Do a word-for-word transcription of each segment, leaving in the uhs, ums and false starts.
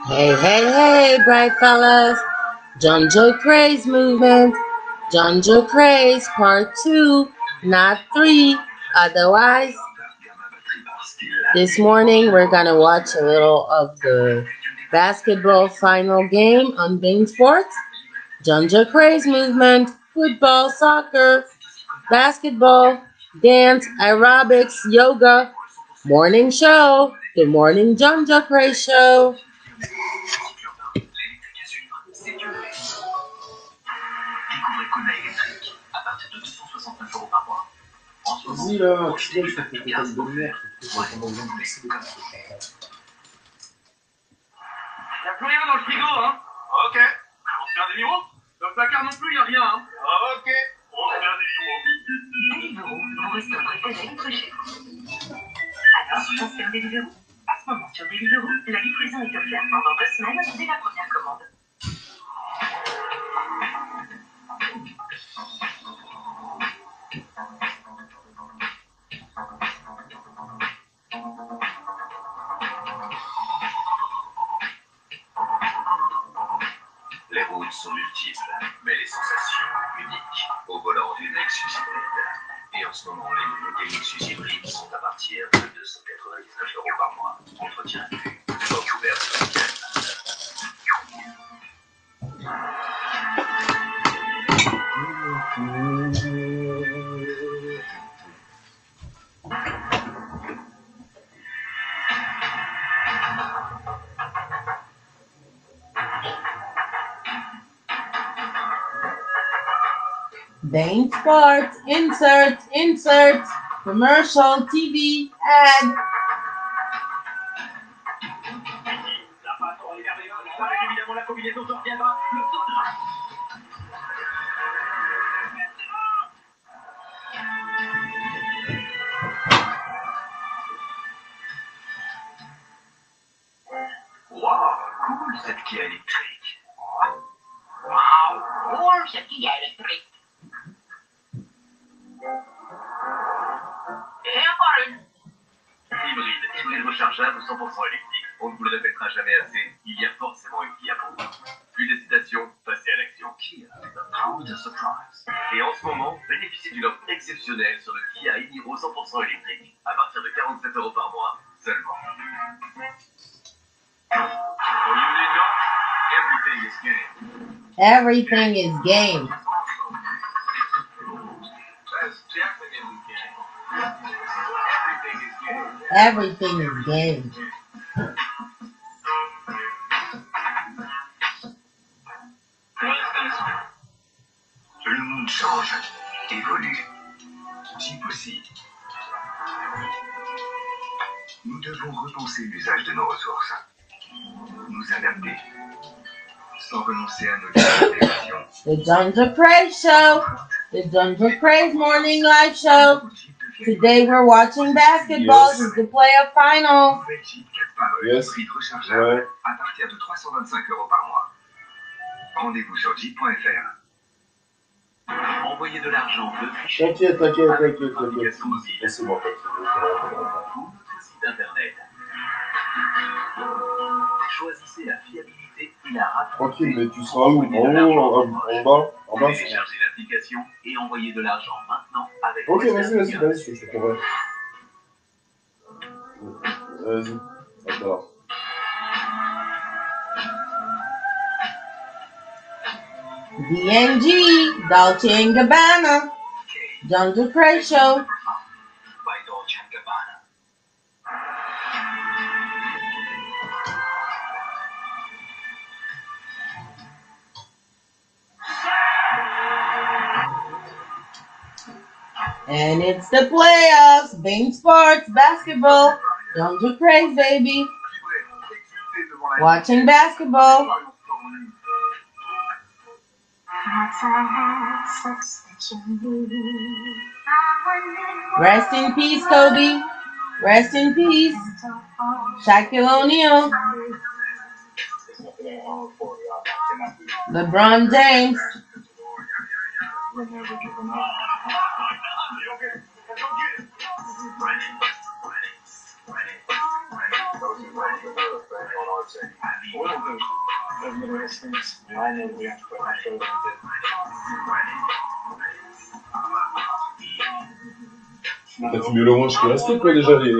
Hey, hey, hey, bright fellas. Junjo Craze movement. Junjo Craze part two, not three. Otherwise, this morning we're going to watch a little of the basketball final game on Bein Sports. Junjo Craze movement, football, soccer, basketball, dance, aerobics, yoga, morning show, the morning Junjo Craze show. Vas-y là, tu sais, ça fait une demi-heure. Il n'y a plus rien dans le frigo, hein. Ok. On se fait un demi-euro. Dans le placard non plus, il n'y a rien, hein. Ok. On se fait un demi-euro. Deliveroo, vos restos préférés livrés chez vous. Alors, on se fait un Deliveroo. En ce moment, sur Deliveroo, la livraison est offerte pendant deux semaines dès la première commande. Les routes sont multiples, mais les sensations uniques. Au volant du Lexus hybride. Et en ce moment, les nouveaux Lexus hybrides sont à partir de deux cent quatre-vingt-dix-neuf euros par mois. Entretien inclus. Porte ouverte ce week-end. Bein Sports, insert, insert, commercial, T V, ad. La passe pour les merveilleux. Avec évidemment la combinaison de reviendra. Le saut. Waouh, cool cette Kia électrique. Wow, cool, cette Kia électrique. Et encore une. Hybride, hybride rechargeable cent pour cent électrique. On ne vous le répétera jamais assez, il y a forcément une Kia pour vous. Plus d'hésitation, passez à l'action. Kia, the power to surprise. Et en ce moment, bénéficiez d'une offre exceptionnelle sur le Kia e-Niro cent pour cent électrique, à partir de quarante-sept euros par mois seulement. Oh, you didn't know? Everything is game. Everything is game. That's definitely game. Everything is game. Everything is game. Le monde change, évolue, si possible. Nous devons repenser l'usage de nos ressources, nous adapter, sans renoncer à nos générations. The Junjo Craze Show. The Junjo Craze Morning Live Show. Today we're watching basketball. Yes. It's the playoff final. Yes. Prix rechargeable Ouais. à partir de trois cent vingt-cinq euros par mois. Rendez-vous sur jeep point f r. Envoyez de l'argent de fichier T'inquiète, t'inquiète, avec t'inquiète, notre t'inquiète. application mobile Laissez-moi faire. ou notre site internet. Choisissez la fiabilité et la rapidité. Tranquille, mais tu seras où? En haut, en, en bas, en bas? Téléchargez l'application et envoyez de l'argent maintenant avec Ok, Western vas-y, vas-y, Union. vas-y, je te comprends. Vas-y, d'accord. D and G, Dolce and Gabbana. Junjo Craze Show. By Dolce and Gabbana. And it's the playoffs. Bein Sports, basketball. Junjo Craze, baby. Watching basketball. Rest in peace, Kobe. Rest in peace, Shaquille O'Neal. LeBron James. One of the of the wrestlers, I know we have to put my shoulder into. T'as fumé le moins jusqu'à rester, quoi, déjà, les...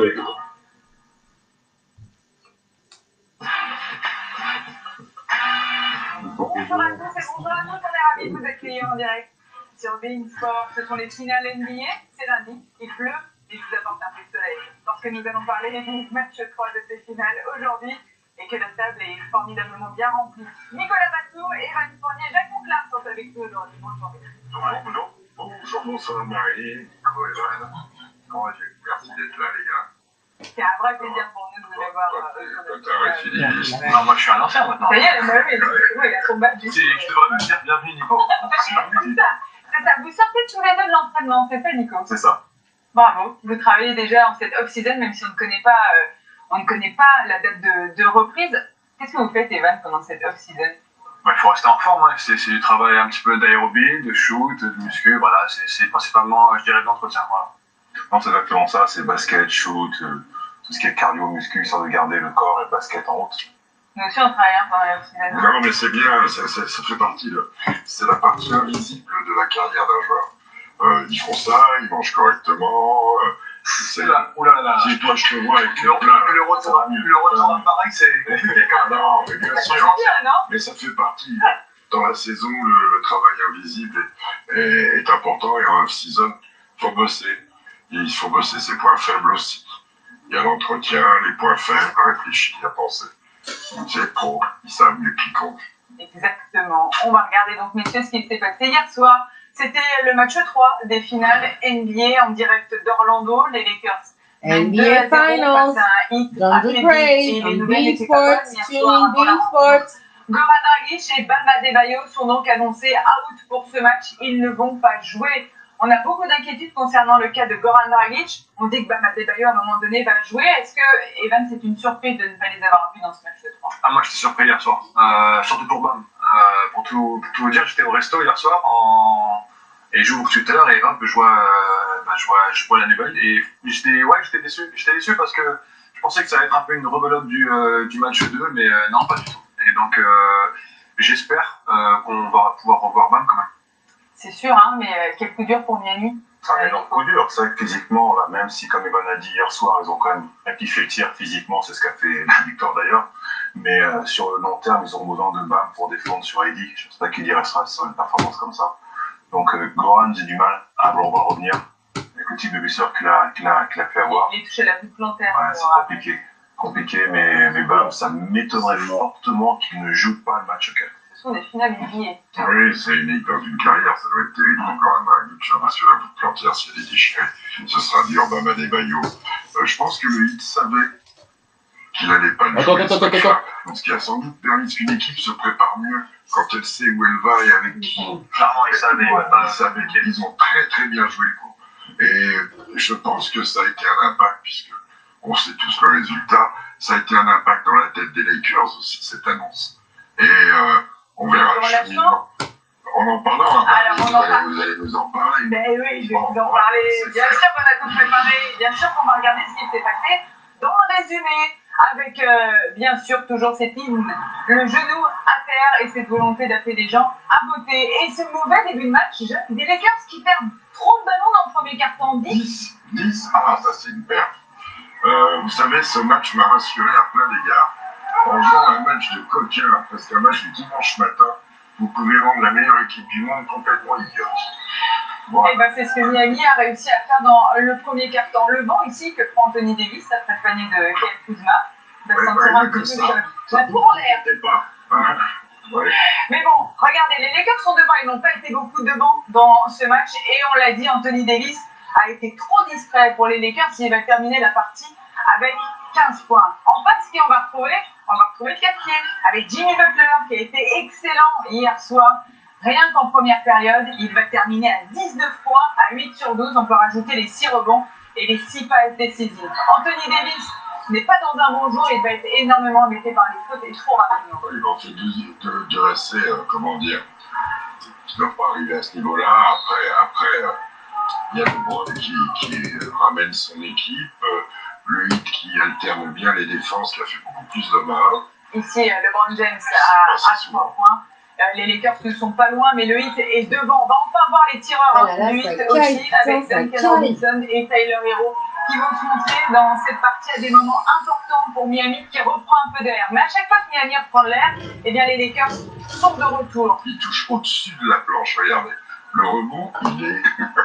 Bonjour à tous et bonjour à toutes, on est ravis de vous accueillir en direct sur Bein Sport. Ce sont les finales N B A, c'est lundi, il pleut et je vous apporte un peu de soleil. Parce que nous allons parler du match trois de ces finales aujourd'hui et que la table est formidablement bien remplie. Nicolas Bassou, Evan Fournier, Jacques Monclar sont avec nous aujourd'hui. Bonjour. Bonjour, bonjour, bonsoir Marie, Nico et Evan. Comment vas-tu? Merci d'être là, les gars. C'est un vrai plaisir pour nous de vous avoir. Toi, t'arrêtes, Philippe. Non, moi je suis un enfer maintenant. Ça y est, bah oui, il a son badge. Tu devrais me dire bienvenue, Nico. C'est ça. C'est ça. Vous sortez tous les deux de l'entraînement, c'est ça, Nico? C'est ça. Bravo. Vous travaillez déjà en cette off-season, même si on ne connaît pas, euh, on ne connaît pas la date de, de reprise. Qu'est-ce que vous faites, Evan, pendant cette off-season? Il faut rester en forme, hein. c'est du travail un petit peu d'aérobie, de shoot, de muscu, voilà, c'est principalement, je dirais, de l'entretien. Voilà. Non, c'est exactement ça, c'est basket, shoot, euh, tout ce qui est cardio, muscu, histoire de garder le corps et le basket en route. Nous aussi, on travaille hein, pendant la off-season. Non, mais c'est bien, ça, ça, ça fait partie, de, c'est la partie invisible de la carrière d'un joueur. Euh, ils font ça, ils mangent correctement. Euh, c'est Oula, oula là. Si toi je te vois avec Le, le, le retour, le retour à Paris, c'est compliqué quand même. Non, mais bien C'est sûr. bien, non? Mais ça fait partie. Dans la saison, le, le travail invisible est, est, est important et en off-season, il faut bosser. Et il faut bosser ses points faibles aussi. Il y a l'entretien, les points faibles, réfléchir, à penser. C'est pro, ils savent mieux quiconque. Exactement. On va regarder donc, messieurs, ce qui s'est passé hier soir. C'était le match trois des finales N B A en direct d'Orlando. Les Lakers N B A Finals, John Craig, on Bein Sports, tuning Bein Sports. Goran Dragic et Bam Adebayo sont donc annoncés out pour ce match. Ils ne vont pas jouer. On a beaucoup d'inquiétudes concernant le cas de Goran Dragic. On dit que Bam Adebayo, à un moment donné, va jouer. Est-ce que, Evan, c'est une surprise de ne pas les avoir vus dans ce match trois? Ah, moi, j'étais surpris hier soir, euh, surtout pour Bam. Euh, pour, tout, pour tout vous dire, j'étais au resto hier soir en... et j'ouvre Twitter et hop, je vois, euh, bah, je vois, je vois la nouvelle et j'étais, ouais, j'étais déçu. J'étais déçu parce que je pensais que ça allait être un peu une rebelote du, euh, du match deux, mais euh, non, pas du tout. Et donc, euh, j'espère euh, qu'on va pouvoir revoir Bam quand même. C'est sûr, hein, mais euh, quel coup dur pour Miami. C'est un énorme coup dur. C'est vrai que physiquement, là, même si, comme Evan a dit hier soir, ils ont quand même amplifié le tir physiquement, c'est ce qu'a fait la victoire d'ailleurs. Mais euh, sur le long terme, ils ont besoin de Bam pour défendre sur Eddy. Je ne pense pas qu'il y restera sur une performance comme ça. Donc, euh, Goran, j'ai du mal à vouloir revenir. Avec le type de blessure qu'il a, qu'il a, qu'il a fait avoir. Il est touché la voûte plantaire. Ouais, c'est compliqué. Compliqué, mais, mais Bam, ça m'étonnerait fortement qu'il ne joue pas le match quatre. Ce sont des finales N B A. Oui, c'est unique dans une carrière, ça doit être terrible. Encore un Dragic, hein, sur la voûte plantaire, s'il est déchiré, ce sera dur. Bam Adebayo. Euh, je pense que le Heat savait qu'il n'allait pas le jouer. Attends, attends, attends. Donc, ce qui a sans doute permis qu'une équipe se prépare mieux quand elle sait où elle va et avec qui. Clairement, ils savaient. Ils savaient qu'ils ont très très bien joué le coup. Et je pense que ça a été un impact, puisque on sait tous le résultat, ça a été un impact dans la tête des Lakers aussi, cette annonce. Et euh, on verra le cheminement. On en parlera. Alors, vous, on en allez, parle. vous allez nous en parler. Ben oui, je vais vous en parler. Bien sûr qu'on a tout préparé. Bien sûr qu'on va regarder ce qui s'est passé dans le résumé. Avec, euh, bien sûr, toujours cette hymne, le genou à terre et cette volonté d'appeler les gens à voter. Et ce mauvais début de match, des Lakers qui perdent trop de ballons dans le premier quart-temps. dix. dix. Ah, ça c'est une perte. Euh, vous savez, ce match m'a rassuré à plein d'égards. En jouant un match de coquin, presque un match du dimanche matin, vous pouvez rendre la meilleure équipe du monde complètement idiote. Voilà. Et ben c'est ce que Miami a réussi à faire dans le premier quart-temps. Le vent ici que prend Anthony Davis après le panier de Kyle Kuzma. Il va sentir un petit peu la tour en l'air. Ouais. Mais bon, regardez, les Lakers sont devant. Ils n'ont pas été beaucoup devant dans ce match. Et on l'a dit, Anthony Davis a été trop discret pour les Lakers. Il va terminer la partie avec quinze points. En face, qui on va retrouver? On va retrouver le quatrième avec Jimmy Butler qui a été excellent hier soir. Rien qu'en première période, il va terminer à dix-neuf points, à huit sur douze. On peut rajouter les six rebonds et les six passes décisives. Anthony Davis n'est pas dans un bon jour, il va être énormément embêté par les fautes et trop rapidement. Il va faire de, de, de rester, euh, comment dire, il ne doit pas arriver à ce niveau-là. Après, après euh, il y a LeBron qui, qui euh, ramène son équipe, euh, le Heat qui alterne bien les défenses, qui a fait beaucoup plus de mal. Ici, LeBron James à, à trois points. Euh, les Lakers ne sont pas loin, mais le Heat est devant. On va enfin voir les tireurs Ah là là, du ça Heat caille, aussi, putain, avec ça Duncan caille. Robinson et Tyler Hero, qui vont se montrer dans cette partie à des moments importants pour Miami, qui reprend un peu d'air. Mais à chaque fois que Miami reprend de l'air, eh bien les Lakers sont de retour. Il touche au-dessus de la planche, regardez. Le rebond, il est...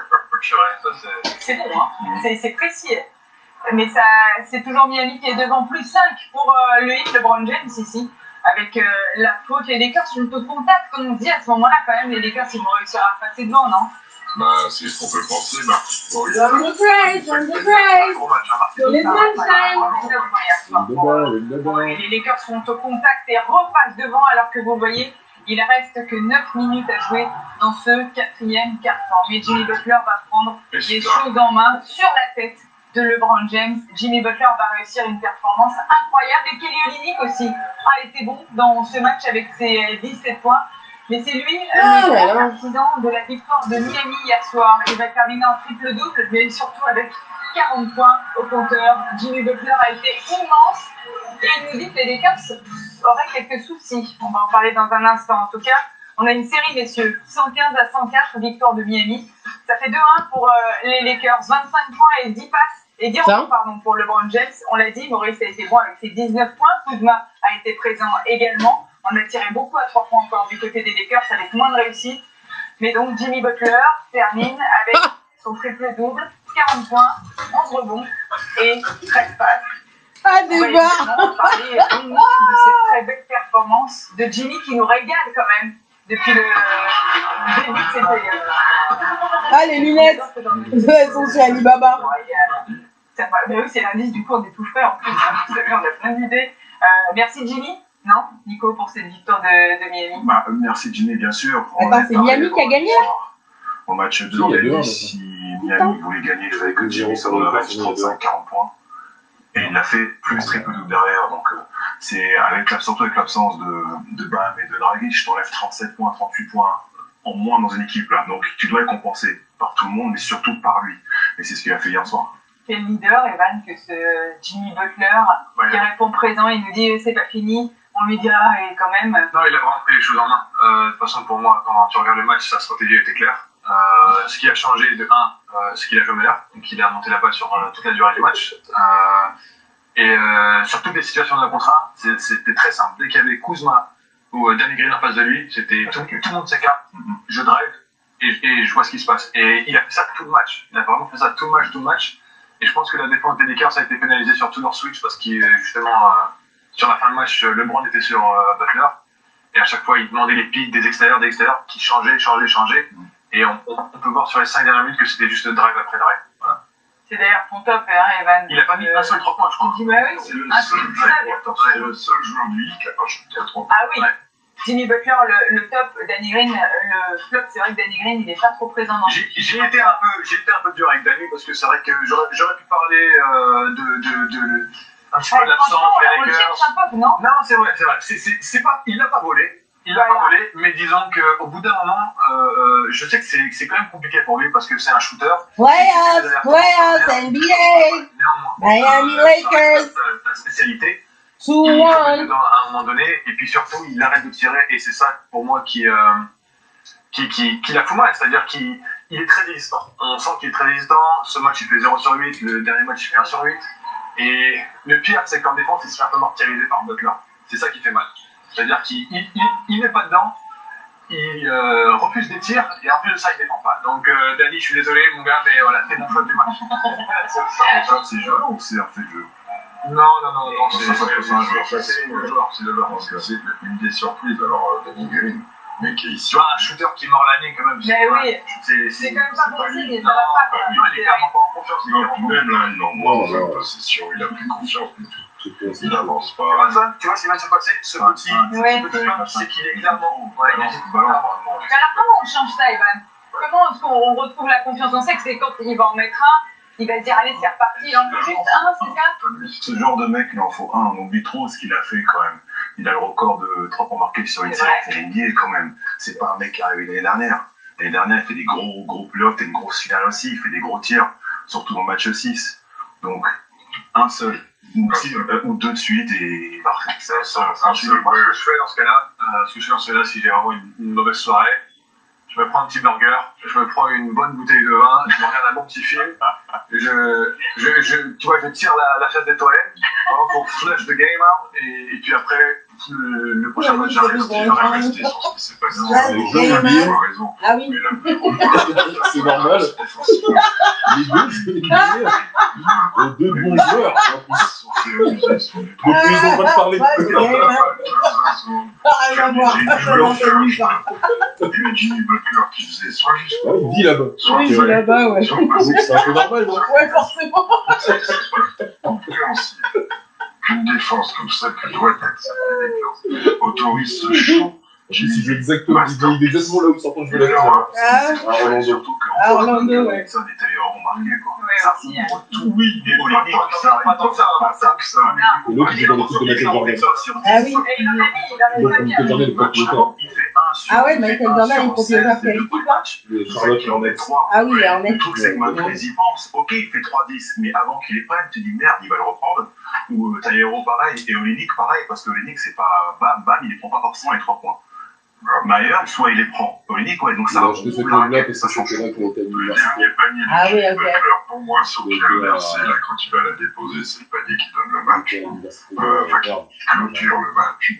C'est bon, hein, c'est c'est précis. Mais ça, c'est toujours Miami qui est devant, plus cinq pour euh, le Heat, LeBron James ici, avec euh, la faute. Les Lakers sont au contact, comme on dit à ce moment-là, quand même, les Lakers ils vont réussir à passer devant, non? Bah, c'est ce qu'on peut penser, bah. Bon, il y a... John the Praise, John the Praise. Gros match, hein, Marc. Sur les sunshine. Bon, et les Lakers sont au contact et repassent devant, alors que vous voyez, il reste que neuf minutes à jouer dans ce quatrième quart-temps. Mais Jimmy Butler va prendre Et les c'est choses en main sur la tête de LeBron James. Jimmy Butler va réussir une performance incroyable. Et Kelly Olynyk aussi a été bon dans ce match avec ses dix-sept points. Mais c'est lui Ah le là là. grand partisan de la victoire de Miami hier soir. Il va terminer en triple-double, mais surtout avec quarante points au compteur. Jimmy Butler a été immense. Et il nous dit que les Lakers auraient quelques soucis. On va en parler dans un instant. En tout cas, on a une série, messieurs. cent quinze à cent quatre, victoire de Miami. Ça fait deux un pour euh, les Lakers. vingt-cinq points et dix passes. Et dix rebonds, pardon, pour LeBron James. On l'a dit, Maurice a été bon avec ses dix-neuf points. Kuzma a été présent également. On a tiré beaucoup à trois points encore du côté des Lakers avec moins de réussite. Mais donc, Jimmy Butler termine avec son triple-double. quarante points, onze rebonds et treize passes. Pas On va débat. évidemment parler donc de cette très belle performance de Jimmy qui nous régale quand même depuis le début de cette période. Ah, les lunettes. Elles sont chez Alibaba. Ça va, mais oui, c'est l'indice, du coup on est tout frais en plus. Hein. Vous savez, on a plein d'idées. Euh, merci Jimmy, non Nico, pour cette victoire de, de Miami. Bah, merci Jimmy, bien sûr. On Attends, a c'est parlé Miami qui a au- gagné Au match Si, il y a de deux, si Miami voulait gagner, il fallait que Jimmy soit dans le range trente-cinq quarante points. Et il l'a fait plus triple double derrière. Donc, euh, c'est avec la, surtout avec l'absence de, de Bam et de Dragic, je t'enlève trente-sept points, trente-huit points en moins dans une équipe là. Donc, tu dois être compensé par tout le monde, mais surtout par lui. Et c'est ce qu'il a fait hier soir. Quel leader, Evan, que ce Jimmy Butler Ouais. qui répond présent, il nous dit c'est pas fini. On lui dira et quand même. Non, il a vraiment pris les choses en main. Euh, de toute façon, pour moi, quand tu regardes le match, sa stratégie était claire. Euh, ce qui a changé de un, euh, ce qu'il a joué meilleur, donc il a monté la balle sur euh, toute la durée du match. Euh, et euh, sur toutes les situations de contrat, c'est- c'était très simple. Dès qu'il y avait Kuzma ou euh, Danny Green en face de lui, c'était tout, tout le monde s'écarte, je drive et, et je vois ce qui se passe. Et il a fait ça tout le match. Il a vraiment fait ça tout le match, tout le match. Et je pense que la défense des Lakers a été pénalisée sur tous leurs switch parce que justement, euh, sur la fin de match, LeBron était sur euh, Butler. Et à chaque fois, il demandait les pics des extérieurs, des extérieurs, qui changeaient, changeaient, changeaient. Et on, on, on peut voir sur les cinq dernières minutes que c'était juste drive après drive. Voilà. C'est d'ailleurs ton top, hein, Evan. Il n'a pas mis un seul trois points, je crois. Il dit, bah oui, C'est le ah, seul c'est ça, joueur, d'accord. c'est le seul joueur du Heat qui n'a pas shooté à trois points. Ah oui, Ouais. Jimmy Butler, le, le top, Danny Green, le flop, c'est vrai que Danny Green, il n'est pas trop présent dans J'ai j'ai été un peu, j'ai été un peu dur avec Danny parce que c'est vrai que j'aurais j'aurais pu parler euh, de, de, de, un petit peu de Ouais, l'absence franchement, des on le Lakers. cherche un peu, non? Non, c'est vrai, c'est vrai. C'est, c'est, c'est pas, il l'a pas volé. Il l'a Voilà. pas volé, mais disons qu'au bout d'un moment, euh, je sais que c'est, c'est quand même compliqué pour lui parce que c'est un shooter. Playoffs, playoffs, N B A, Néanmoins, Miami euh, Lakers. ça reste ta, ta spécialité. two Il faut mettre one. dedans à un moment donné, et puis surtout, il arrête de tirer, et c'est ça pour moi qui, euh, qui, qui, qui la fout mal, c'est-à-dire qu'il il est très résistant. On sent qu'il est très résistant. Ce match, il fait zéro sur huit, le dernier match, il fait un sur huit. Et le pire, c'est qu'en défense, il se fait un peu martyriser par Butler. C'est ça qui fait mal. C'est-à-dire qu'il il, il, il n'est pas dedans, il euh, refuse des tirs, et en plus de ça, il défend pas. Donc, euh, Danny, je suis désolé, mon gars, mais voilà, t'es mon faute du match. C'est jeu ou c'est un fait de jeu? Non, non, non, non, c'est Ça, ça, c'est- c'est un joueur. c'est- c'est le joueur, c'est le joueur. Parce que c'est une des surprises, alors, Danny Green, mais qui est ici. Tu vois, un shooter qui mord l'année quand même. Mais oui, c'est c'est quand même pas bon signe, lui. ça va pas. Non, lui, il est clairement pas en confiance. Il est Non, en puis confiance. même là, il en Non, manque non. de possession, il a plus confiance. Il n'avance Tu vois pas. ça, tu vois ce qui vient de se passer, ce Ouais. petit, Ouais, ce petit c'est- match, c'est qu'il est clairement. Ouais, il Balance, est balance, clairement. normalement. Mais alors comment on change ça, Evan? Comment est-ce qu'on retrouve la confiance? On sait que c'est quand il va en mettre un, il va se dire allez c'est reparti, il en faut juste un, c'est ça? Ce genre de mec, il en faut un. On oublie trop ce qu'il a fait quand même. Il a le record de trois points marqués sur une C'est série vrai. N B A quand même. C'est pas un mec qui est arrivé l'année dernière. L'année dernière, il fait des gros, gros playoffs et une grosse finale aussi. Il fait des gros tirs, surtout dans le match six. Donc, un seul. ou, si, euh, ou deux de suite et parfait. Ça, ça, ça, c'est moi ce que je fais dans ce cas-là. Euh, ce que je fais dans ce cas-là, si j'ai vraiment une, une mauvaise soirée, je me prends un petit burger, je me prends une bonne bouteille de vin, je me regarde un bon petit film, je, je, je, tu vois, je tire la, la chasse des toilettes pour flush the game out, et, et puis après, le, le prochain match, j'arrive. J'aurais resté sur ce qui s'est passé. Ouais, Les c'est gens ont game, raison. Ah oui. Mais là, C'est normal. Les deux, c'est les deux bons joueurs. En plus. Depuis, ils ont pas de parler. Ouais, c'est game, hein. Ah, rien à voir. Ça m'intéresse pas. Il y a Jimmy Butler qui faisait soit juste. Ouais, il vit là-bas. Oui, je suis là-bas, ouais. Donc c'est un peu normal, non? Ouais, forcément. C'est compréhensible qu'une défense comme ça que doit être cette défense autorise ce show. Je suis exactement, il est exactement là où s'entend je veux la faire. Ah, Ah, surtout que Ah, Orlando, ouais. ça des tailleurs remarqué quoi. Ouais, Ça aussi, hein. ouvre tout, oui, mais pas tant que ça, pas tant que ça, pas tant que ça. Et l'autre, il est dans l'équipe de Michael Jordan. Ah oui. Et il en a mis, il en a mis Donc, pas bien. Michael Jordan est pas plus tard. Il fait un sur Ah ouais, il fait Michael un Jordan, sur il propose seize pas des quelle deux équipe, matchs. Et C'est Charlotte, qu'il en met trois. Ah oui, il est en Le net. truc, c'est que Matrix y pense. Ok, il fait trois dix, mais avant qu'il les prenne, tu dis merde, il va le reprendre. Ou Taillero pareil, et Olynyk pareil, parce que Olynyk, c'est pas bam, bam, il les prend pas forcément les trois points. Mayer, soit il les prend. Olynyk, ouais, donc il ça a acheté cette ligne-là parce que c'était là qu'il était à Le l'université. dernier panier Ah de oui, Jimmy ok. Butler, pour moi, sur Donc, Pierre euh, Mercier, là, quand il va la déposer, c'est le panier qui donne le match. À l'université. Euh, enfin, qui clôture le match.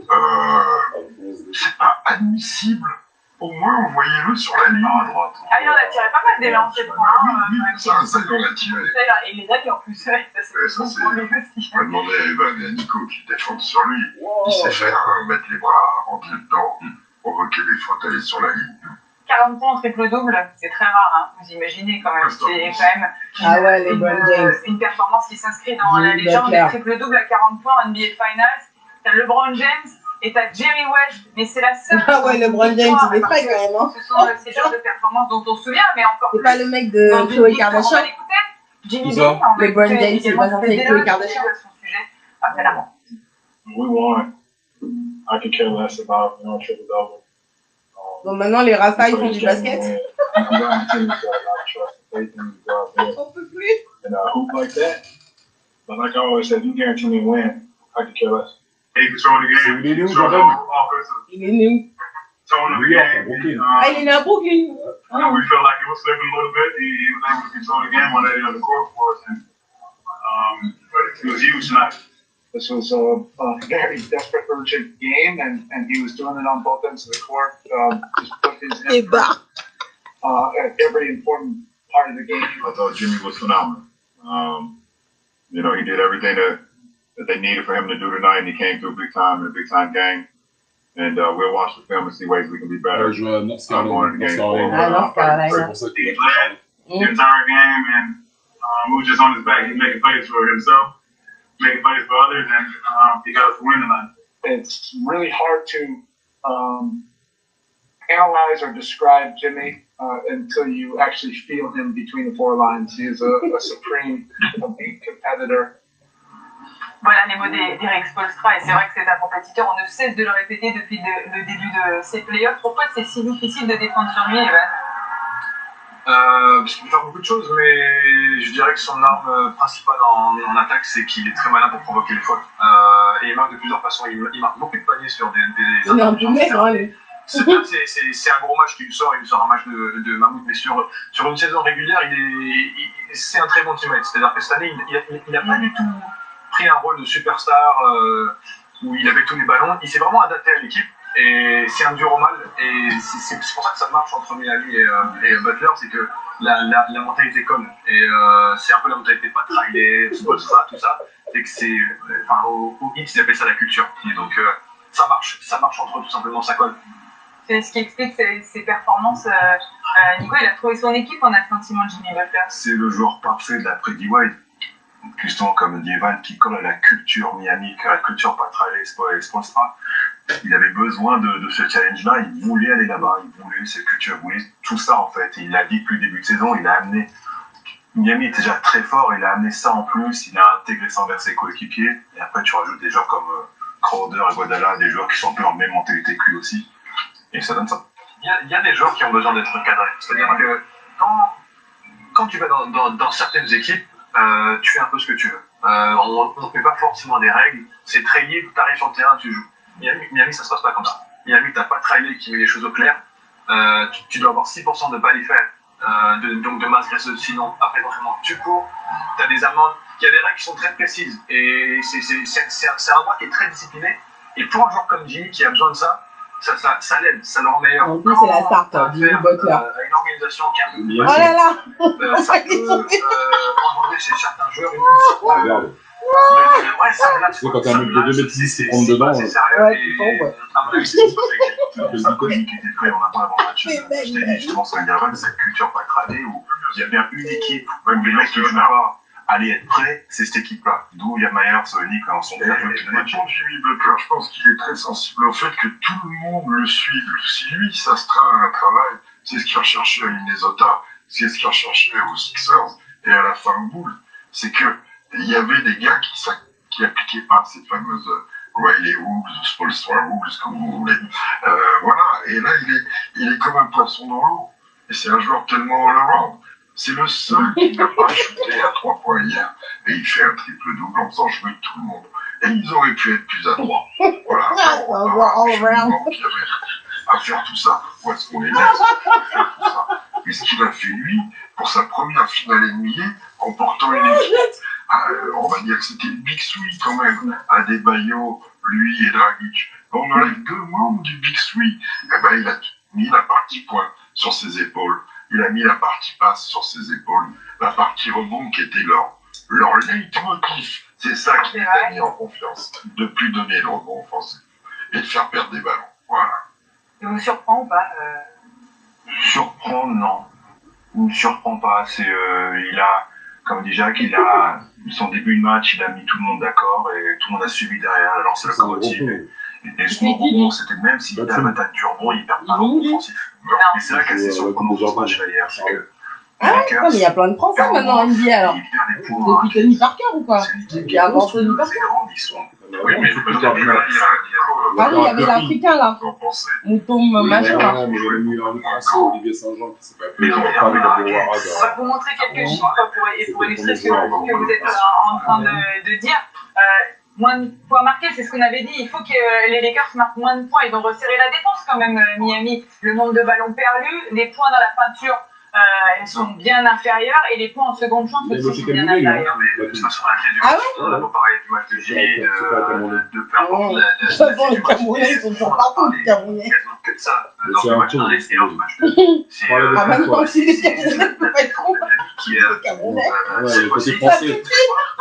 Euh, c'est pas admissible. Au moins, envoyez-le sur la ligne à droite. Ah, il en a tiré pas mal des lancers pour Oui, un. oui, ça, ça, il en a tiré. Et il les a mis en plus, ouais, ça Ouais, c'est ça, bon c'est- pour lui aussi. On va demander à Evan et à Nico qui défendent sur lui. Il sait faire euh, mettre les bras, rentrer dedans, provoquer des fautes, aller sur la ligne. quarante points en triple-double, c'est très rare, hein. Vous imaginez quand même. C'est quand même Ah ouais, les une, LeBron James. une performance qui s'inscrit dans la Jimmy légende Butler. des triple-double à quarante points en N B A Finals. T'as LeBron James et t'as Jerry West, mais c'est la seule. Ah ouais, LeBron James, il est prêt quand même, hein. Ce sont euh, ces genres de performances dont on se souvient, mais encore C'est plus. pas le mec dans de une Khloé victoire, on Kardashian. va l'écouter. Jimmy Qui B, ça on va LeBron écouter James, c'est également pas censé Fede avec Khloé Lowe Kardashian. à son sujet après la mort. We won. I could care less about you know triple double. Donc maintenant, les Rafa, ils font du basket. I'm going to continue to have trust and faith in you go out there J'en peux plus. and uh, hoop like that. But like I always said, you guarantee me a win. I could care less. He control the C'est game. où il est où, Control the Jordan? offensive Il est né où? tone of the New York, game. Brooklyn. Uh, Ah, il est né à Brooklyn. And we felt like it was slipping a little bit. He, he was able to control the game on that end of the court for us. And, um, but it was huge tonight. This was a, a very desperate, urgent game, and, and he was doing it on both ends of the court. Um, just put his Et effort, bah. uh, at every important part of the game. I thought Jimmy was phenomenal. Um, you know, he did everything that, that they needed for him to do tonight, and he came through big time in a big time game. And uh, we'll watch the film and see ways we can be Il better. a joué à North Uh, going Carolina. in the North game forward. Carolina. Ah, North C'est Carolina. pour ça qu'il a He fait led the Mm. entire game, and um, we were just on his back. He's making plays for himself, making plays for others, and um, he got us a win tonight. It's really hard to um, analyze or describe Jimmy uh, until you actually feel him between the four lines. He is a, a supreme elite competitor. Voilà les mots d'E- d'Eric Spoelstra, et c'est vrai que c'est un compétiteur, on ne cesse de le répéter depuis de- le début de ces playoffs. Pourquoi c'est si difficile de défendre sur lui, Evan? Euh, parce qu'il peut faire beaucoup de choses, mais je dirais que son arme principale en, en attaque, c'est qu'il est très malin pour provoquer les fautes. Euh, et il marque de plusieurs façons. Il, il marque beaucoup de paniers sur des, des Il est un peu maigre, hein, lui. C'est bien, c'est- c'est c'est un gros match qui lui sort, il lui sort un match de, de mammouth, mais sur, sur une saison régulière, il est, il- c'est un très bon teammate. C'est-à-dire que cette année, il n'a pas du tout pris un rôle de superstar euh, où il avait tous les ballons. Il s'est vraiment adapté à l'équipe et c'est un dur au mal. Et c'est c'est- c'est pour ça que ça marche entre Miami et, euh, et Butler, c'est que la, la, la mentalité colle. Et euh, c'est un peu la mentalité de pas trahir, tout ça, tout ça. C'est que c'est, enfin, au, au hit, ils appellent ça la culture. Et donc, euh, ça marche, ça marche entre eux, tout simplement, ça colle. C'est ce qui explique ses, ses performances. Euh, euh, Nico, il a trouvé son équipe, on a le sentiment de Jimmy Butler. C'est le joueur parfait de l'après D. Wade. Justement, comme dit Evan, qui colle à la culture Miami, à la culture Patrale et Spoelstra. Il avait besoin de, de ce challenge-là, il voulait aller là-bas, il voulait cette culture, il voulait tout ça en fait. Et il l'a dit depuis le début de saison, il a amené. Miami était déjà très fort, il a amené ça en plus, il a intégré ça envers ses coéquipiers. Et après, tu rajoutes des joueurs comme euh, Crowder et Guadala, des joueurs qui sont un peu en même mentalité que lui aussi. Et ça donne ça. Il y, a, il y a des joueurs qui ont besoin d'être cadrés. C'est-à-dire que quand, quand tu vas dans, dans, dans certaines équipes, euh, tu fais un peu ce que tu veux. Euh, on ne fait pas forcément des règles, c'est très libre, tu arrives sur le terrain, tu joues. Miami, Miami, ça se passe pas comme ça. Miami, tu n'as pas de trailer qui met les choses au clair. Euh, tu, tu dois avoir six pour cent de ball effect, euh, de, donc de masse graisseuse, sinon après l'entraînement tu cours, tu as des amendes, il y a des règles qui sont très précises et c'est un joueur qui est très discipliné. Et pour un joueur comme Jimmy qui a besoin de ça, ça, ça, ça l'aide, ça le rend meilleur. En plus, c'est la start, Jimmy Butler. Euh, une organisation qui a un peu Bien Oh là là euh, ça peut euh, engendrer chez certains joueurs une Regarde. ouais, ça, là, Tu sais, quand t'as un mec de deux mètres dix qui prend dedans, c'est euh, sérieux. Ouais, et, tu tombes, ouais. à mon avis, c'est pour ça que Le Saint-Denis qui était prêt, on n'a pas avant le match. Je t'ai dit, justement, ça y avait cette culture pas cradée où il y a bien une équipe, même les mecs qui ne jouent pas, aller être prêts, c'est cette équipe-là. D'où il y a Myers, Nick, en son Et pour Jimmy Butler, je pense qu'il est très sensible au fait que tout le monde le suive. Si lui, ça se travaille un travail, c'est ce qu'il recherchait à Minnesota, c'est ce qu'il recherchait aux Sixers et à la fin Bulls, c'est que il y avait des gars qui, qui appliquaient pas cette fameuse Riley Rules, Spolstra Rules, comme vous voulez. Euh, voilà, et là, il est, il est comme un poisson dans l'eau. Et c'est un joueur tellement all-around. C'est le seul qui n'a pas shooté à trois points hier. Et il fait un triple-double en faisant jouer tout le monde. Et ils auraient pu être plus adroits. Voilà. Ah, On, on on, va all on, around. à faire tout ça. Où est-ce qu'on les laisse à faire tout ça? Mais ce qu'il a fait, lui, pour sa première finale N B A, en portant une équipe, euh, on va dire que c'était le Big Three quand même, Adebayo, lui et Dragic. On enlève deux membres du Big Three. Eh ben, il a mis la partie point sur ses épaules. Il a mis la partie passe sur ses épaules. La partie rebond qui était leur, leur leitmotiv. C'est ça qui les a mis en confiance. De plus donner le rebond offensif et de faire perdre des ballons. Voilà. Ça vous surprend ou pas euh... Surprendre, non. Il ne me surprend pas. C'est, euh, il a, comme dit Jacques, il a, son début de match, il a mis tout le monde d'accord et tout le monde a suivi derrière, a lancé le locomotive. Et, et son rebond, c'était même s'il a l'attaque du rebond, il perd pas le rebond offensif. Et c'est vrai qu'elle s'est surprenante dans ce match-là hier. C'est que Ah ouais, non, mais il y a plein de Français maintenant en N B A alors. il perd des points. Depuis Tony Parker ou quoi? Depuis avant Tony Parker. Ils sont. Oui, mais c'est le plus tard. Ah oui, il y avait l'Africain là. Qu'en pensez? Mouton Ouais, machin là. ouais, mais j'aurais mis un Français, Olivier Saint-Jean, qui s'est pas appelé Mais non, Fabio mais Aguarada. On va vous montrer quelques chiffres pour, et pour illustrer ce que, que vous êtes euh, en train de, de dire. Euh, moins de points marqués, c'est ce qu'on avait dit. Il faut que euh, les Lakers marquent moins de points. Ils ont resserré la défense quand même, euh, Miami. Le nombre de ballons perdus, les points dans la peinture, euh, elles sont bien inférieures et les points en seconde chance Mais aussi sont c'était bien Mounet, inférieurs. Mais de toute façon, la clé du Ah match, ouais on a pas parlé du match de J, de, C'est pas tellement de, de peu importe Ouais. la- la- De toute façon, les du match. Camerounais, ils sont toujours partout, les Camerounais. Quasiment que de ça, Mais dans c'est le un match tour. d'un et dans le match deux. C'est Parle avec Ah moi. maintenant, si les c'est- Camerounais ne peuvent pas être cons, qui est euh, les Camerounais. euh, Ouais, c'est le côté possible. Ça français. suffit.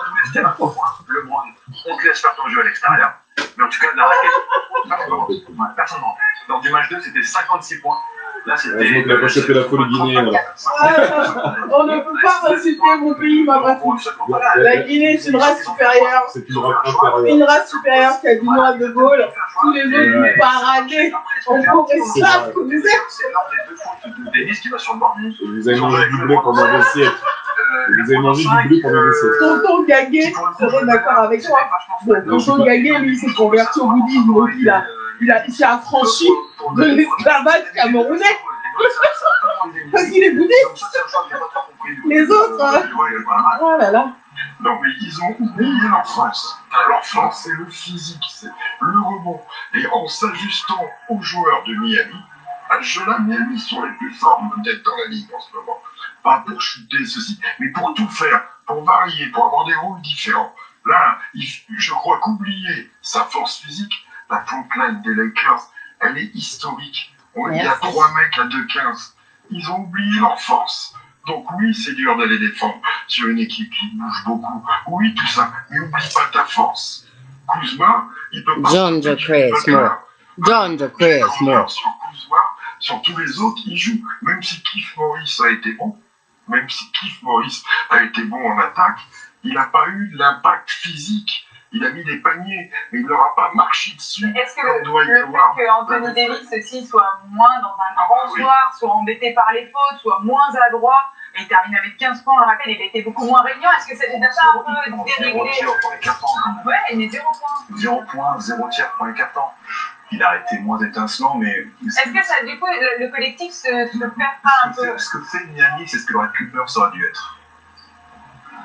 Le Brown, on te laisse faire ton jeu à l'extérieur, mais en tout cas, la raquette, personne ne personne ne rentre. Lors du match deux, c'était cinquante-six points. Là, c'était. Heureusement qu'il a pas chopé la folie guinéenne, là. Ah, on ne peut pas insulter mon pays, ma patrie. La Guinée, c'est une race supérieure. C'est une race inférieure. Une race supérieure qui a du noix de Gaulle. Tous les autres, vous paradez. En cours esclave que vous êtes. C'est l'un des deux fautes de Davis qui va sur le banc. Vous avez mangé du blé pendant des siècles. Vous avez mangé du blé pendant des siècles. Tonton Gaguet serait d'accord avec moi. Bon, Tonton Gaguet, lui, s'est converti au bouddhisme, donc il a, il a, il s'est affranchi de l'esclavage camerounais. Parce qu'il est bouddhiste. Les autres, hein. Oh là là. Non, mais ils ont oublié leur force. Leur force, c'est le physique, c'est le rebond. Et en s'ajustant aux joueurs de Miami, à ce jeu-là, Miami sont les plus forts peut-être dans la ligue en ce moment. Pas pour chuter ceci, mais pour tout faire, pour varier, pour avoir des rôles différents. Là, il, je crois qu'oublier sa force physique, la frontline des Lakers, elle est historique. On, il y a Merci. trois mecs à deux quinze. Ils ont oublié leur force. Donc oui, c'est dur d'aller défendre sur une équipe qui bouge beaucoup. Oui, tout ça. Mais oublie pas ta force. Kuzma, il peut pas... John il peut Chris pas- Moore. John de Chris Moore. Sur Kuzma, sur tous les autres, il joue. Même si Keith Morris a été bon, même si Keith Morris a été bon en attaque, il n'a pas eu l'impact physique. Il a mis des paniers, mais il ne leur a pas marché dessus. Est-ce que comme le, Dwight le Howard. fait qu'Anthony Davis aussi soit moins dans un grand Oui. soir, soit embêté par les fautes, soit moins adroit, et il termine avec quinze points, on le rappelle, il était beaucoup moins régnant, est-ce que c'est déjà ça un peu Zéro déréglé? tir pour les cartons. Ouais, il est zéro point. Zéro point, zéro tir pour les cartons. Il a été moins étincelant, mais. Est-ce que ça, du coup, le, le collectif se, se perd pas un Ce que peu? fait- ce que fait Miami, c'est ce que Red Cooper ça aurait dû être.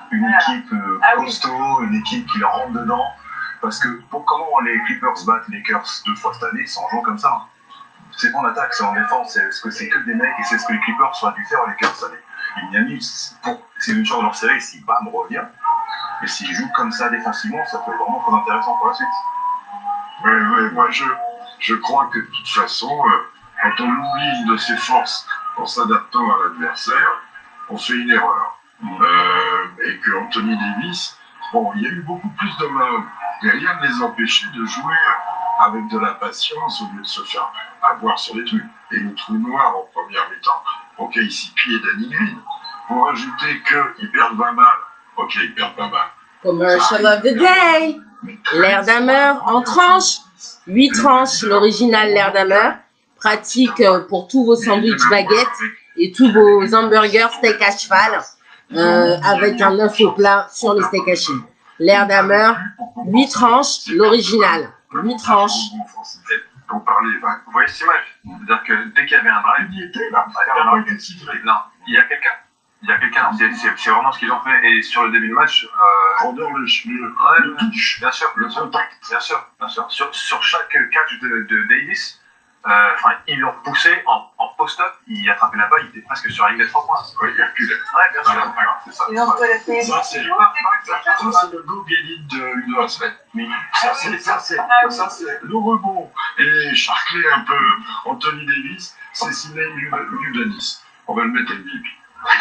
une Voilà. équipe euh, Ah oui. costaud, une équipe qui leur rentre dedans. Parce que pour comment les Clippers battent les Lakers deux fois cette année, c'est en jouant comme ça. Hein. C'est pas en attaque, c'est en défense. C'est ce que c'est que des mecs et c'est ce que les Clippers auraient dû faire aux Lakers cette année. Et Miami, c'est une chance de leur série si Bam revient. Et s'ils jouent comme ça défensivement, ça peut être vraiment très intéressant pour la suite. Oui, oui, moi je, je crois que de toute façon, euh, quand on oublie de ses forces en s'adaptant à l'adversaire, on fait une erreur. Euh, et que Anthony Davis, bon, il y a eu beaucoup plus de mains, mais rien ne les empêchait de jouer avec de la patience au lieu de se faire avoir sur les trucs. Et le trou noir en première mi-temps, ok, K C P et Danny Green. Pour ajouter qu'ils perdent vingt balles, ok, ils perdent vingt balles. Commercial of the day. L'air d'Hammer en tranche. huit tranches, l'original l'air d'Hammer. Pratique pour tous vos sandwichs baguettes et tous vos hamburgers steak à cheval. Euh, avec un œuf au plat sur le steak haché. L'air d'Hammer, huit tranches, l'original. huit tranches. Pour parler, va. Vous voyez cette image? C'est-à-dire que dès qu'il y avait un drive, Il y était là, il y a un drive. Non, il y a quelqu'un. Il y a quelqu'un. C'est- C'est c'est vraiment ce qu'ils ont fait. Et sur le début de match, euh, Vendeur le cheveu, ouais, le touche, bien sûr, le bien sûr, contact. bien sûr, bien sûr. Sur, sur chaque catch de, de Davis, euh, enfin, ils l'ont poussé en, en post-up, il attrapait la balle, il était presque sur la ligne des trois points. Oui, il reculait. Ouais, bien sûr. Voilà, voilà, c'est ça. Ils ont fait la série. Ça, c'est ça, c'est le go get it de une semaine. Ça, c'est, ça, c'est, ça, c'est le rebond. Et charcler un peu Anthony Davis, c'est signé du Denis. On va le mettre M V P. Il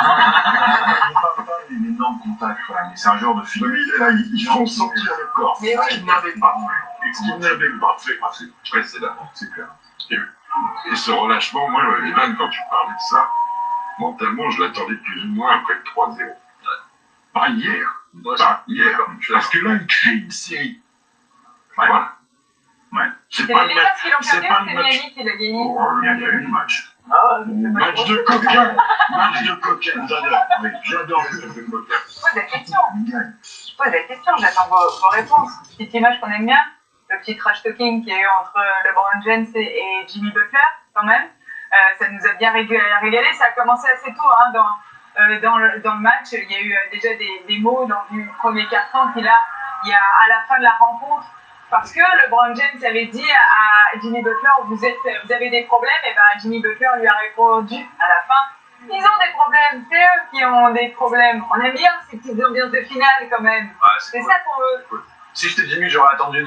n'est pas pas un énorme contact, quoi, mais c'est un genre de film. Lui, il est là, ils font sentir le corps. Mais oui. Ce qu'il n'avait pas fait. Ce qu'il n'avait pas fait précédemment. C'est clair. Et, et ce relâchement, moi, Evan, quand tu parlais de ça, mentalement, je l'attendais plus ou moins après le trois zéro. Pas hier. Pas hier. Parce que là, il crée une série. Ouais. Voilà. Ouais. C'est C'est pas les le Lakers match. qui l'ont C'est perdu, pas c'est le match. Miami qui l'a gagné. Oh, Il y a eu le match. Ah, match de coquin. Match de coquin. J'adore. Oui, j'adore le match de coquin. Je pose la question. Je pose la question, j'attends vos, vos réponses. Petite image qu'on aime bien, le petit trash talking qu'il y a eu entre LeBron James et, et Jimmy Butler, quand même. Euh, ça nous a bien régalé, régalé. Ça a commencé assez tôt hein, dans, euh, dans, le, dans le match. Il y a eu euh, déjà des, des mots dans le premier quart-temps qu'il a, il y a à la fin de la rencontre. Parce que LeBron James avait dit à Jimmy Butler, vous, êtes, vous avez des problèmes, et ben Jimmy Butler lui a répondu à la fin, ils ont des problèmes, c'est eux qui ont des problèmes. On aime bien ces petites ambiances de finale quand même. Ouais, C'est cool. ça qu'on veut. Cool. Si j'étais Jimmy, j'aurais attendu de.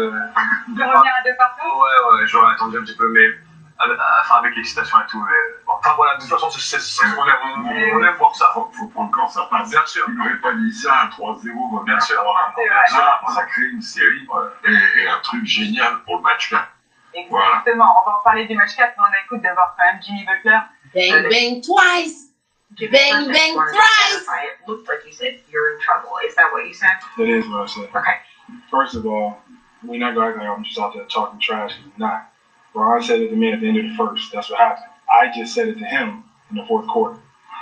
De revenir à deux partout. Ouais, ouais, j'aurais attendu un petit peu, mais. Avec, enfin, avec l'excitation et tout. Mais... Bon, enfin voilà, de toute façon, c'est, c'est, c'est, on, aime, on, on aime voir ça. Faut, faut prendre quand ça passe. Bien sûr. Il n'aurait pas dit ça à trois zéro. Bien sûr. C'est vrai. Ça, ça crée une série et, et un truc génial pour le match quatre. Exactement. On va en parler du match quatre, mais on écoute d'abord quand même Jimmy Butler. Bang, bang, twice. Bang, bang, thrice. It looked like you said you're in trouble. Is that what you said? It is what I said. Okay. First of all, we're not going to act like I'm just out there talking trash. I'm not. Ron said it to me at the end of the first. That's what happened. I just said it to him in the fourth quarter.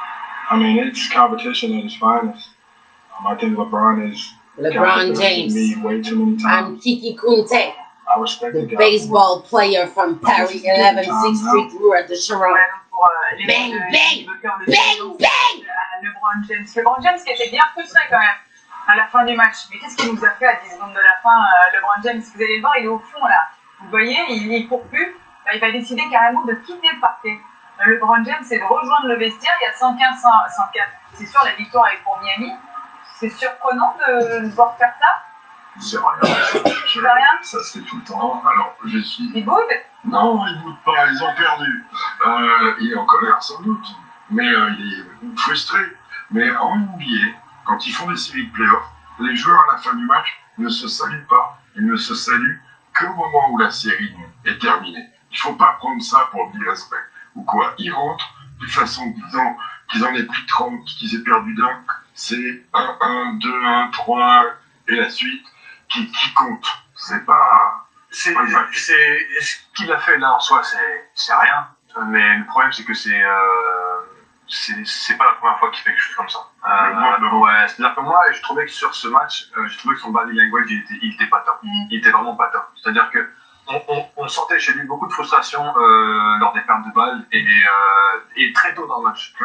I mean, it's competition at its finest. Um, I think LeBron is LeBron complimented me James. way too many I'm times. Kiki Kunte, I respect the the guy. baseball player from Paris eleven sixth Street Road de Sharon. Ouais, pour euh, les Bang, mots de bang, Jimmy Butler, le bang, saison, bang. à LeBron James. LeBron James qui était bien frustré quand même à la fin du match. Mais qu'est-ce qu'il nous a fait à dix secondes de la fin, euh, LeBron James? Vous allez le voir, il est au fond là. Vous voyez, il, il court plus. Bah, il va décider carrément de quitter le parquet. Euh, LeBron James, c'est de rejoindre le vestiaire. Il y a cent quinze, cent quatre. C'est sûr, la victoire est pour Miami. C'est surprenant de le voir faire ça. C'est rien. C'est rien. Ça se fait tout le temps. Alors, je suis. Il boude. Non, ils ne boutent pas, ils ont perdu. Euh, il est en colère sans doute, mais euh, il est frustré. Mais en N B A, quand ils font des séries de playoffs, les joueurs à la fin du match ne se saluent pas. Ils ne se saluent qu'au moment où la série est terminée. Il ne faut pas prendre ça pour du respect. Ou quoi, ils rentrent, de façon qu'ils ont, qu'ils en aient pris trente, qu'ils aient perdu d'un, c'est un un, deux un, trois, et la suite, qui, qui compte. C'est pas... C'est, c'est, ce qu'il a fait là en soi, c'est, c'est rien. Mais le problème, c'est que c'est, euh, c'est, c'est pas la première fois qu'il fait quelque chose comme ça. Euh, ouais, c'est-à-dire que moi, je trouvais que sur ce match, euh, je trouvais que son body language, il était, il était pas top. Mm. Il était vraiment pas top. C'est-à-dire que on, on, on sentait chez lui beaucoup de frustration euh, lors des pertes de balles et, euh, et très tôt dans le match.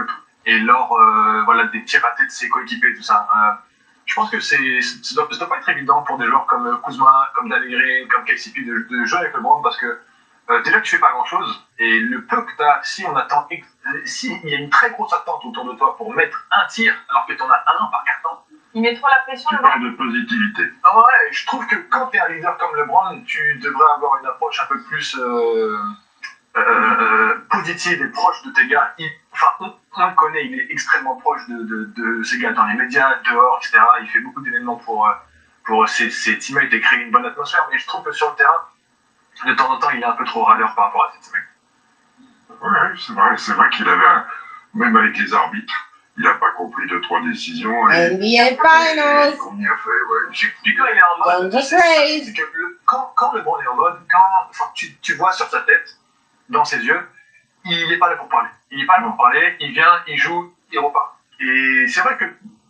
et lors euh, voilà, des tirs ratés de ses coéquipiers, tout ça. Euh, je pense que c'est, ça ne doit, doit pas être évident pour des joueurs comme Kuzma, comme Danny Green, comme K C P de, de jouer avec LeBron parce que euh, déjà tu fais pas grand chose et le peu que tu as, si on attend, si il y a une très grosse attente autour de toi pour mettre un tir alors que tu en as un par carton. Il met trop la pression, Tu LeBron. parles de positivité. Ah ouais, je trouve que quand tu es un leader comme LeBron, tu devrais avoir une approche un peu plus euh, euh, positive et proche de tes gars. Il, enfin, on, on le connaît, il est extrêmement proche de, de, de ses gars dans les médias, dehors, et cetera. Il fait beaucoup d'événements pour, pour ses, ses teammates et créer une bonne atmosphère. Mais je trouve que sur le terrain, de temps en temps, il est un peu trop râleur par rapport à ses teammates. Oui, c'est vrai, c'est vrai qu'il avait, un... même avec les arbitres, il n'a pas compris deux, trois décisions. Et... N B A Finals. On y a fait, ouais. Puis quand il est en mode, Don't c'est, praise. c'est que le, quand, quand LeBron est en mode, quand enfin, tu, tu vois sur sa tête, dans ses yeux, il n'est pas là pour parler. Il n'est pas là pour parler, il vient, il joue, il repart. Et c'est vrai que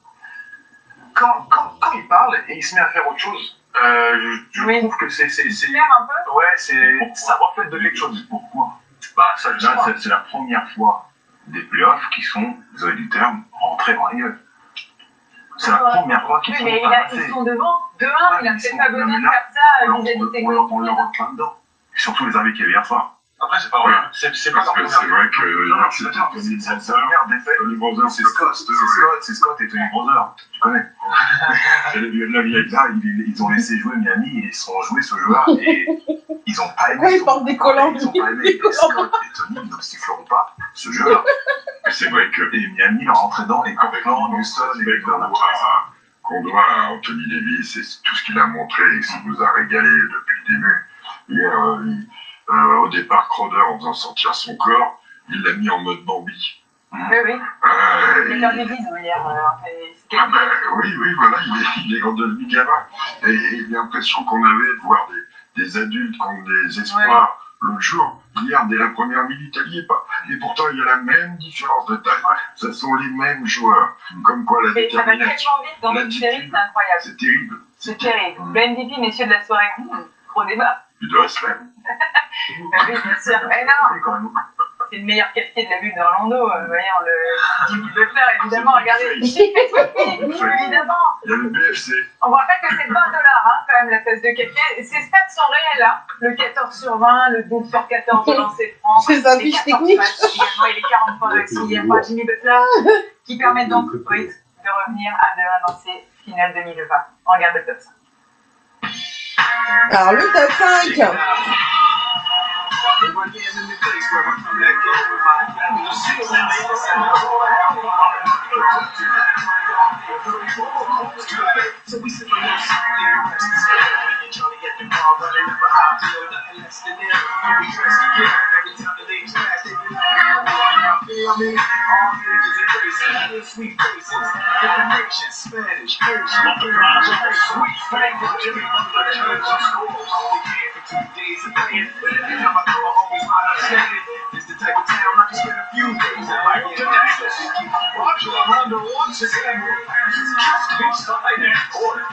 quand, quand, quand il parle et il se met à faire autre chose, euh, je, je Oui. trouve que c'est... c'est, c'est un peu. ouais, c'est, ça reflète de quelque chose. Pourquoi? Bah, ça, je sais Là, pas. c'est, c'est la première fois des playoffs qui sont, désolé du terme, rentrés dans la gueule. C'est la première fois qu'ils Oui, sont mais il a, passés. ils sont devant. deux un, Ouais, il a ils peut-être sont- pas non, besoin mais de là, faire ça On, vis-à-vis de ses on, on, on leur coéquipiers. rentre là-dedans. Et surtout les arbitres qu'il y avait hier soir. Après, c'est pas vrai. C'est, c'est pas Parce leur que première c'est vrai que Non, non, hier, c'est c'était d'accord, Tony c'est- c'est Bronzer. la première défaite. Tony Bronzer, C'est Scott, c'est Scott, c'est Scott et Tony Bronzer. Tu connais. Et le- la vieille là, ils, ils ont laissé jouer Miami et ils sont joués ce jeu-là et ils ont pas aimé. Pourquoi ils son- portent des collants? Ils ont pas aimé. Et Scott et Tony ils ne siffleront pas ce jeu-là. Mais c'est vrai que Et Miami leur rentrait dedans et Cortland, Houston et c'est vrai qu'on Bernard. doit, qu'on doit à Anthony Davis et tout ce qu'il a montré et ce qu'il nous a régalé depuis le début. Hier, euh, il- euh, au départ, Crowder, en faisant sortir son corps, il l'a mis en mode Bambi. Oui, oui. Euh, Il il- a fait des bisous hier. euh, et c'est Ah quelque- ben, oui, oui, voilà, il est, il est redevenu gamin. Et, et l'impression qu'on avait de voir des, des adultes qui ont des espoirs l'autre jour. Hier, dès la première minute, il n'y est pas. Et pourtant, il y a la même différence de taille. Ce sont les mêmes joueurs. Comme quoi, la Mais ça va détermination, tellement vite dans une série, c'est incroyable. c'est terrible. C'est terrible. Le M V P, messieurs de la soirée, mmh, gros débat. Plus de respect. Ah oui, bien sûr. Mais non, C'est quand même. c'est le meilleur qualifié de la bulle d'Orlando. Euh, voyons, le Jimmy Butler, évidemment. Regardez, évidemment. Il y a le B F C. On vous rappelle que c'est vingt dollars, hein, quand même, la tasse de café. Ces stats sont réels, hein. Le quatorze sur vingt, le douze sur quatorze de lancer franc. Ces affiches les quatorze techniques. passes également, et les quarante points réussis hier par Jimmy Butler, qui permettent donc au Heat de revenir à deux un dans ces finales deux mille vingt. On regarde le top cinq. Alors, le top cinq. It's the type of town I can spend a few days in my Roger Rondo wants his emerald. Just inside that corner.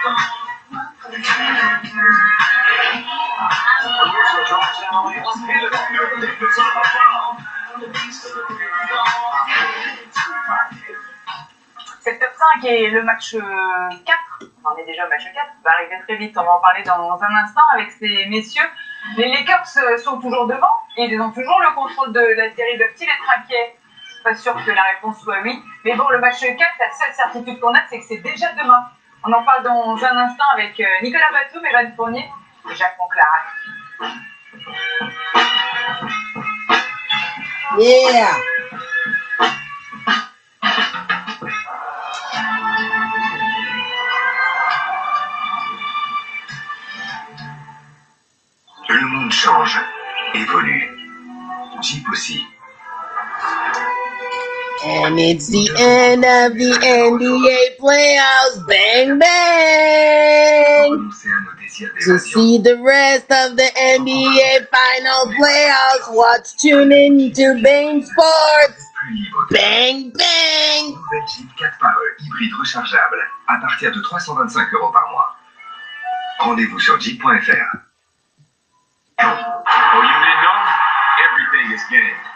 C'est le top cinq et le match quatre. On est déjà au match quatre. Ça va arriver très vite. On va en parler dans un instant avec ces messieurs. Les Lakers sont toujours devant. Et ils ont toujours le contrôle de la série. Doivent-ils être inquiets? Pas sûr que la réponse soit oui. Mais bon, le match quatre, la seule certitude qu'on a, c'est que c'est déjà demain. On en parle dans un instant avec Nicolas Batum, Evan Fournier et Jacques Monclar. Yeah. Le monde change, évolue. Jeep aussi. And it's the end of the N B A playoffs. Bang, bang. Renoncer à nos désirs To d'évasion. see the rest of the N B A final playoffs, watch tune in to Bang Sports. Plus libre. Bang, bang. Nouvelle Jeep quatre par un hybride rechargeable à partir de trois cent vingt-cinq euros par mois. Rendez-vous sur jeep point f r. Oh, you didn't know? Everything is game.